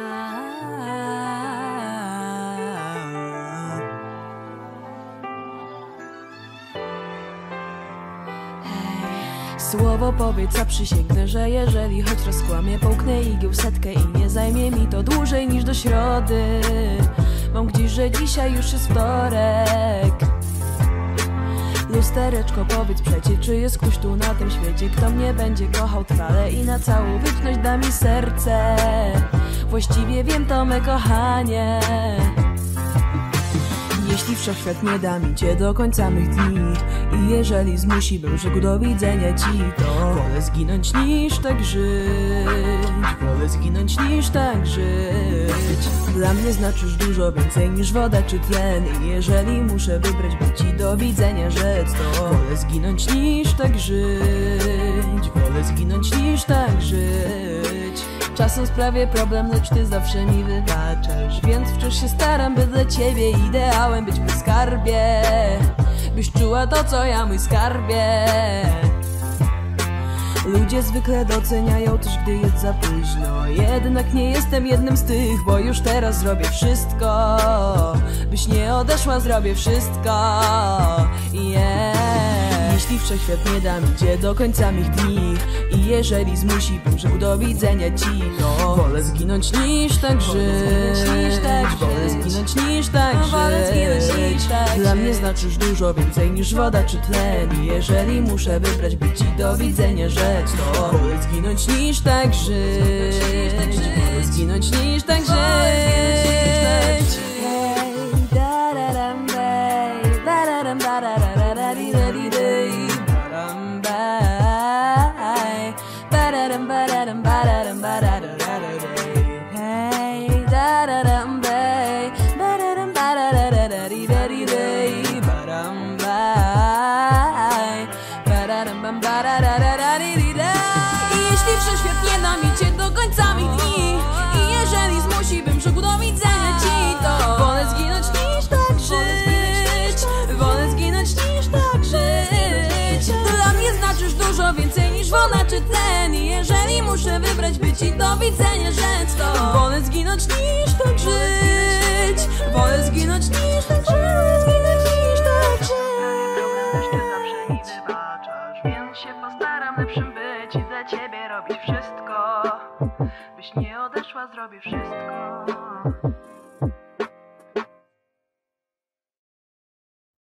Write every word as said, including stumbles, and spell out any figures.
Słowo powiedz, a przysięgnę, że jeżeli choć rozkłamię, połknę igieł setkę i nie zajmie mi to dłużej niż do środy. Mam gdzieś, że dzisiaj już jest wtorek. Lustereczko, powiedz przecie, czy jest ktoś tu na tym świecie, kto mnie będzie kochał trwale i na całą wieczność da mi serce. Właściwie wiem to, me kochanie. Jeśli wszechświat nie da mi cię do końca mych dni i jeżeli zmusi, bym rzekł do widzenia ci, to wolę zginąć niż tak żyć. Wolę zginąć niż tak żyć. Dla mnie znaczysz dużo więcej niż woda czy tlen i jeżeli muszę wybrać, by ci do widzenia rzec, to wolę zginąć niż tak żyć. Wolę zginąć niż tak żyć. Czasem sprawię problem, lecz ty zawsze mi wybaczasz, więc wciąż się staram, by dla ciebie ideałem być, mój skarbie. Byś czuła to, co ja, mój skarbie. Ludzie zwykle doceniają też, gdy jest za późno. Jednak nie jestem jednym z tych, bo już teraz zrobię wszystko, byś nie odeszła, zrobię wszystko. Yeah. Jeśli wszechświat nie da mi cię do końca mych dni i jeżeli zmusi, bym rzekł do widzenia ci, to wolę zginąć niż tak żyć. Wolę zginąć niż tak żyć. Dla mnie znaczysz dużo więcej niż woda czy tlen i jeżeli muszę wybrać, by ci do widzenia rzec, to wolę zginąć niż tak żyć. Wolę zginąć niż tak żyć. Jeśli wszechświat nie da mi cię do końca mych dni i jeżeli zmusi, bym rzekł do widzenia ci, to wolę zginąć niż tak żyć. Wolę zginąć niż tak żyć. Dla mnie znaczysz dużo więcej niż woda czy tlen i jeżeli muszę wybrać, by ci do widzenia rzec, to wolę zginąć niż tak żyć. Wolę zginąć niż tak żyć. Więc się postaram lepszym być i dla ciebie robić wszystko, byś nie odeszła, zrobię wszystko.